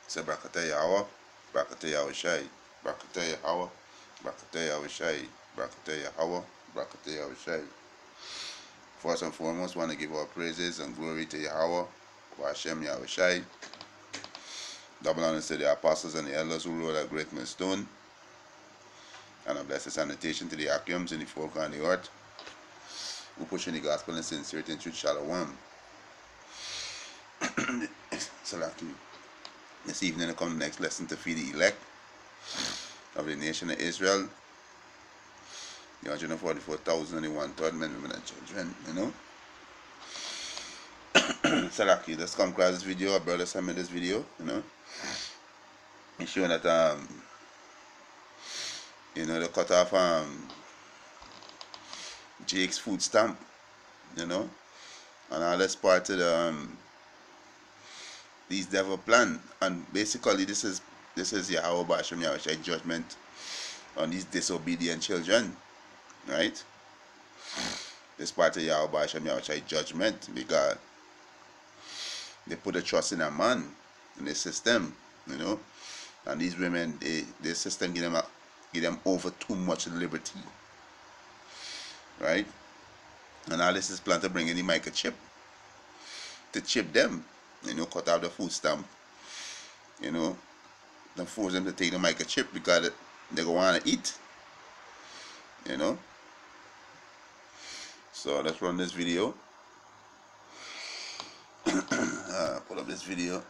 Say Brakata Yahweh, Brakata Yahweh Shai, Brakata Yahweh, Brakata Yahweh Shai, Brakata Yahweh, Brakata Yahweh Shai. First and foremost, want to give our praises and glory to Yahweh, Hashem Yahweh Shai. Double honor to the apostles and the elders who rule that great millstone. And a blessed sanitation to the Akims in the folk and the earth who pushing the gospel in sincerity and truth. Shalom. Salaki. This evening will come the next lesson to feed the elect of the nation of Israel. The 144,000 and the 1/3 men, women, and children, you know. Salaki, let's come across this video. Our brother sent me this video, you know. He's showing that you know, they cut off Jake's food stamp, you know, and all that's part of the these devil plan. And basically this is Yahweh B'Hashem Yahweh Shai judgment on these disobedient children, right? This part of Yahweh B'Hashem Yahweh Shai judgment because they put a trust in a man, in the system, you know, and these women, the system give them over too much liberty, right? And all this is planned to bring in the microchip to chip them, you know, cut out the food stamp, you know, then force them to take the microchip because they go want to eat, you know. So let's run this video. Put up this video.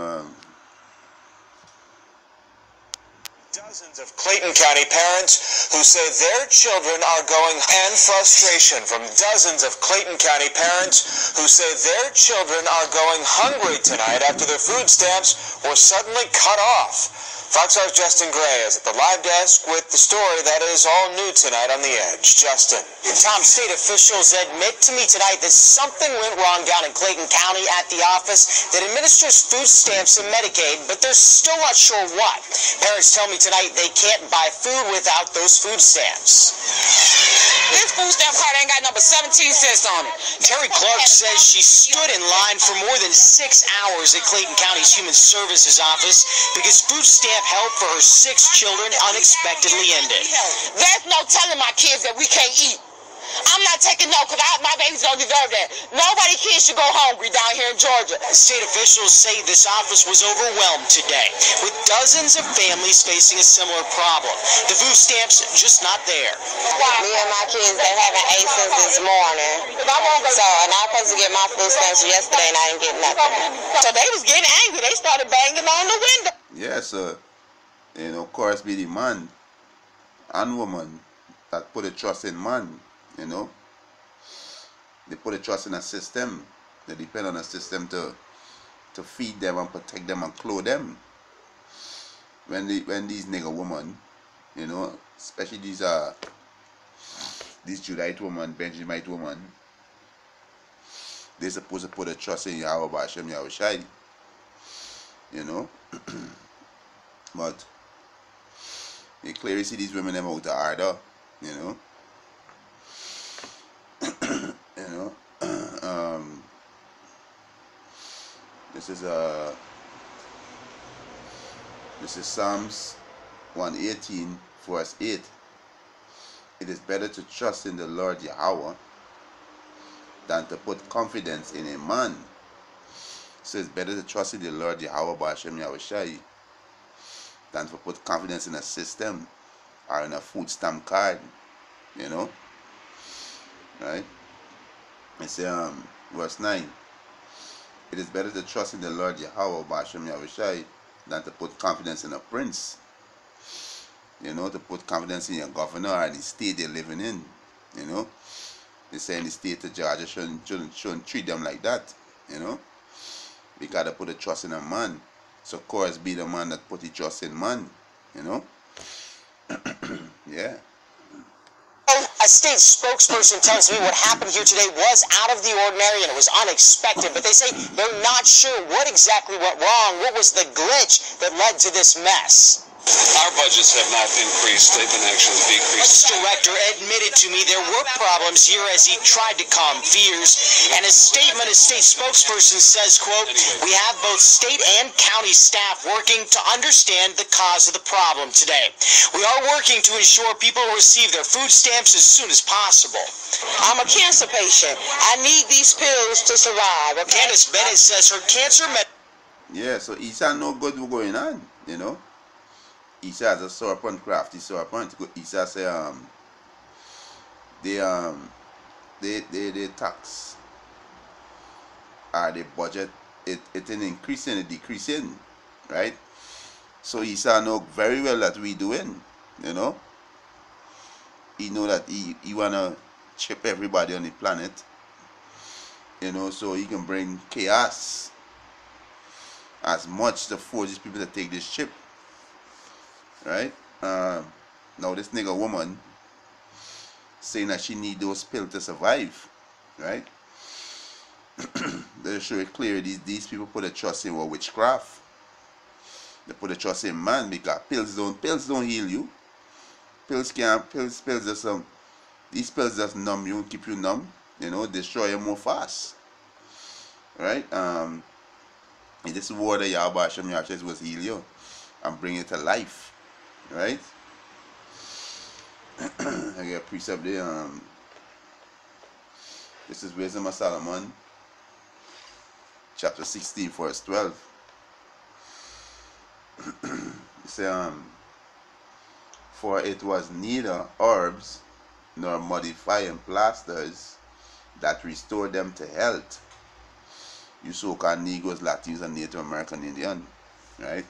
Dozens of Clayton County parents who say their children are going, and frustration from dozens of Clayton County parents who say their children are going hungry tonight after their food stamps were suddenly cut off. Fox 5's Justin Gray is at the live desk with the story that is all new tonight on The Edge. Justin. Tom, state officials admit to me tonight that something went wrong down in Clayton County at the office that administers food stamps and Medicaid, but they're still not sure what. Parents tell me tonight they can't buy food without those food stamps. This food stamp card ain't got number 17 cents on it. Terry Clark says she stood in line for more than 6 hours at Clayton County's Human Services office because food stamp help for her 6 children unexpectedly ended. There's no telling my kids that we can't eat. I'm not taking no, because my babies don't deserve that. Nobody kids should go hungry down here in Georgia. State officials say this office was overwhelmed today, with dozens of families facing a similar problem. The food stamps just not there. Me and my kids, they haven't ate since this morning. So, and I was supposed to get my food stamps yesterday, and I didn't get nothing. So they was getting angry. They started banging on the window. Yeah, so, you know, of course, be the man and woman that put a trust in man. You know, they put a trust in a system. They depend on a system to feed them and protect them and clothe them. When these nigger women, you know, especially these Judite woman, Benjamite woman, they're supposed to put a trust in Yahweh B'Hashem Yahweh Shai. You know, but you clearly see these women them out of order. You know. You know, this is Psalms 118 verse 8. It is better to trust in the Lord Yahweh than to put confidence in a man. So it's better to trust in the Lord Yahweh B'Hashem Yahweh Shai than to put confidence in a system or in a food stamp card. You know. Right? It's verse 9. It is better to trust in the Lord Yahweh B'Hashem Yahweh Shai than to put confidence in a prince. You know, to put confidence in your governor or the state they're living in. You know, they say in the state of Georgia shouldn't treat them like that. You know, we gotta put a trust in a man. So of course be the man that put the trust in man. You know. Yeah. A state spokesperson tells me what happened here today was out of the ordinary and it was unexpected, but they say they're not sure what exactly went wrong, what was the glitch that led to this mess. Our budgets have not increased. They've been actually decreased. The director admitted to me there were problems here as he tried to calm fears. And his statement, his state spokesperson says, quote, "We have both state and county staff working to understand the cause of the problem today. We are working to ensure people receive their food stamps as soon as possible." I'm a cancer patient. I need these pills to survive. Okay? Candace Bennett says her cancer Yeah, so Isa no good going on, you know. Isa has a serpent, crafty serpent. Isa say they tax or the budget it in increasing, it decreasing, right? So Isa know very well that we doing, you know. He know that he wanna chip everybody on the planet, you know, so he can bring chaos as much to force these people to take this chip, right? Now this nigga woman saying that she need those pills to survive, right? They show it clear these people put a trust in witchcraft. They put a trust in man because pills don't heal you. Pills just these pills just numb you, keep you numb, you know, destroy you more fast, right? In this water Yahweh Hashem Yahshua was heal you and bring it to life, right? I get a precept there. This is Wisdom of Solomon, chapter 16, verse 12. It says, "For it was neither herbs nor modifying plasters that restored them to health." You so-called Negroes, Latinos, and Native American Indian, right?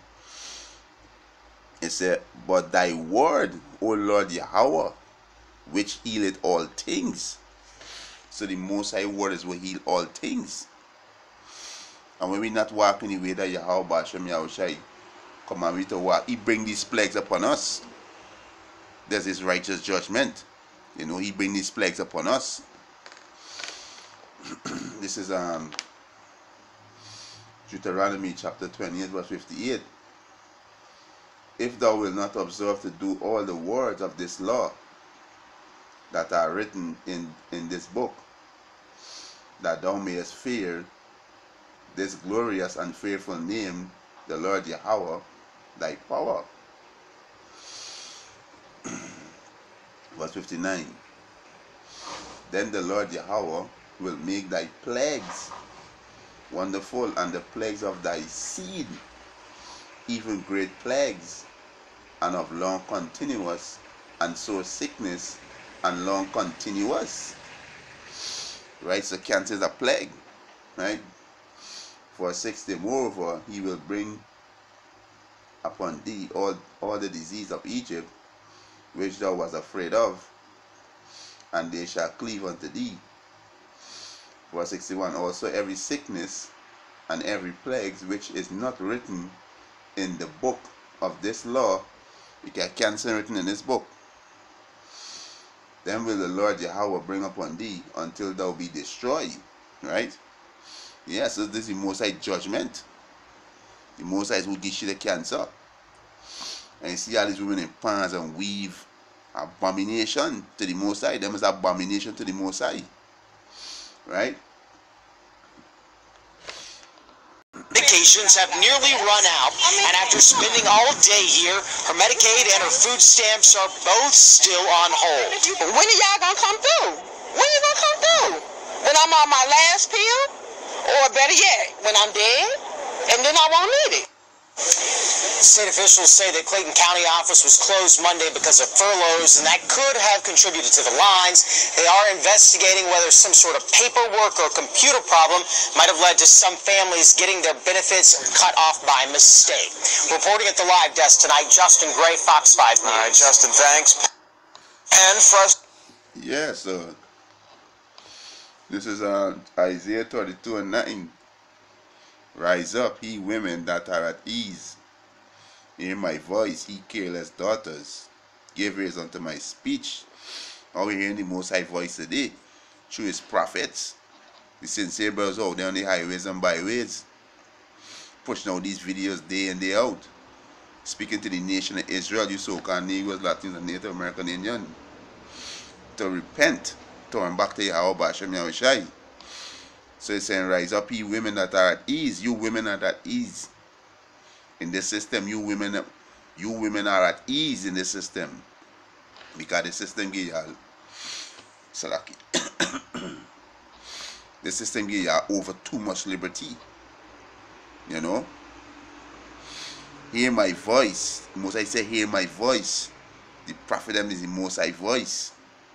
It said, "But thy word, O Lord Yahweh, which healeth all things." So the Most High word is what heal all things. And when we not walk in the way that Yahweh Bashem Yahushai command we to walk, he bring these plagues upon us. There's his righteous judgment. You know, he bring these plagues upon us. This is Deuteronomy chapter 28 verse 58. "If thou wilt not observe to do all the words of this law that are written in this book, that thou mayest fear this glorious and fearful name, the Lord Yahweh, thy power." Verse 59. "Then the Lord Yahweh will make thy plagues wonderful, and the plagues of thy seed, even great plagues, and of long continuous, and sore sickness, and long continuous." Right, so cancer is a plague, right? For 60, moreover, he will bring upon thee all the disease of Egypt, which thou was afraid of, and they shall cleave unto thee. Verse 61, "Also every sickness and every plague which is not written in the book of this law," because cancer written in this book, "then will the Lord Yahweh bring upon thee until thou be destroyed." Right? Yeah, so this is the Most High judgment. The Most High is who gives you the cancer. And you see all these women in pants and weave, abomination to the Most High. Them is abomination to the Most High. Right? medications have nearly run out, and after spending all day here, her Medicaid and her food stamps are both still on hold. When are y'all gonna come through? When you gonna come through? When I'm on my last pill? Or better yet, when I'm dead? And then I won't need it. State officials say that Clayton County office was closed Monday because of furloughs, and that could have contributed to the lines. They are investigating whether some sort of paperwork or computer problem might have led to some families getting their benefits cut off by mistake. Reporting at the live desk tonight, Justin Gray, Fox 5 News. All right, Justin, thanks. And yeah, so this is Isaiah 32:9. Rise up, ye women that are at ease. Hear my voice, ye careless daughters. Give ears unto my speech. Are we hearing the Most High voice today? Through his prophets. The sincere brothers out there on the highways and byways, pushing out these videos day in, day out. speaking to the nation of Israel, you so-called Negroes, Latinos, and Native American Indian, to repent, turn back to Yahweh B'Ashem Yahushai. So it's saying, rise up, ye women that are at ease. You women are at ease in this system. You women are at ease in this system, because the system give y'all Salaki. The system give y'all over too much liberty. You know. Hear my voice. Most I say, hear my voice. The prophet them is the Most High voice.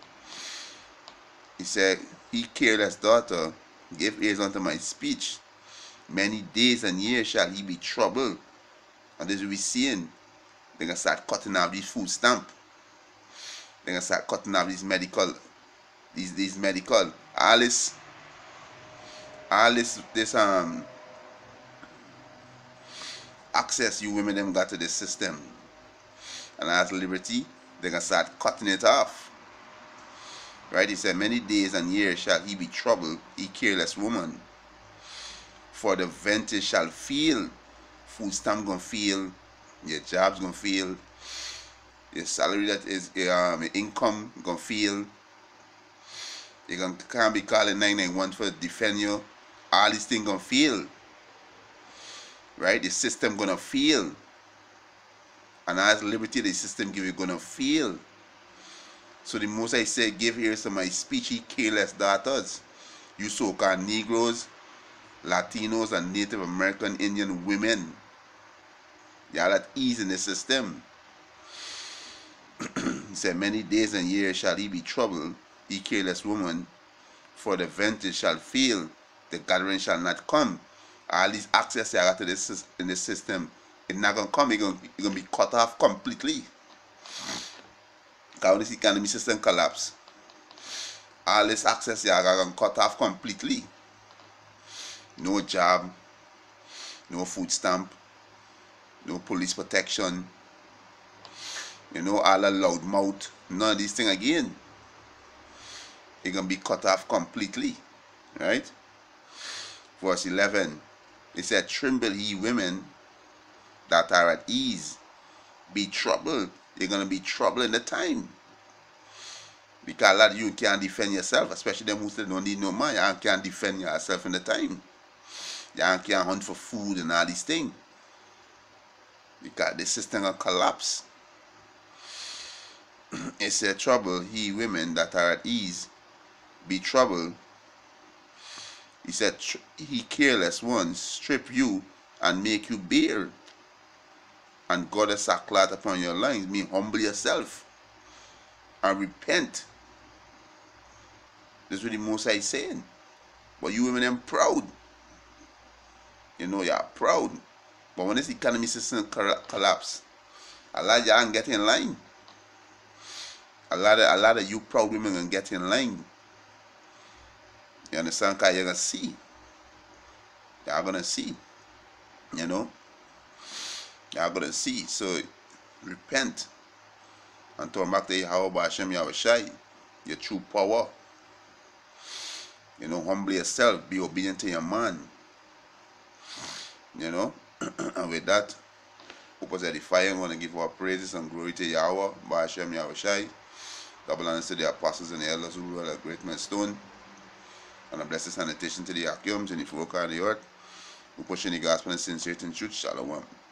He said, he careless daughter, give ears unto my speech. Many days and years shall he be troubled. And this we seeing. They're gonna start cutting off these food stamp. They're gonna start cutting off these medical. These medical. All this access you women them got to this system. And as liberty, they're gonna start cutting it off. Right? He said, many days and years shall he be troubled, he careless woman. For the venture shall feel, food stamp gonna feel, your job's gonna feel, your salary that is your income gonna feel. You can't be calling 991 for defend you. All these things gonna feel. Right? The system gonna feel. And as liberty the system give you gonna feel. So the most I say, give ears to my speech, ye careless daughters. You so-called Negroes, Latinos, and Native American Indian women. Y'all at ease in the system. He said, many days and years shall he be troubled, ye careless woman, for the ventage shall fail, the gathering shall not come. All these access you got to this in the system, it's not gonna come, it's gonna be cut off completely. Because when this economy system collapse, all this access you are gonna cut off completely. No job, no food stamp, no police protection, you know, all the loud mouth, none of these things again. It's gonna be cut off completely. Right? Verse 11. It said, tremble ye women that are at ease, be troubled. You're going to be troubled in the time. Because a lot of you can't defend yourself, especially them who say don't need no money. You can't defend yourself in the time. You can't hunt for food and all these things. Because the system will collapse. It said, trouble ye women that are at ease, be troubled. He said, he careless ones strip you and make you bare. And God a sackcloth upon your loins. Mean humble yourself and repent. This is what the Most High is saying. But you women them proud. You know you're proud. But when this economy system collapse, a lot of y'all can get in line. A lot of you proud women can get in line. You understand? Because you're going to see. You're going to see. You know? You're going to see. So, repent. And turn back to Yahweh B'Ashem Yahushai. Your true power. You know, humble yourself. Be obedient to your man. You know? And with that, Purpose Edification, I want to give our praises and glory to Yahweh B'Ashem Yahushai. Double honors to the apostles and the elders who rule a great millstone. And a blessed sanitation to the Akim, to the folk of the earth, who pushing the gospel and sincerity and truth. Shalom.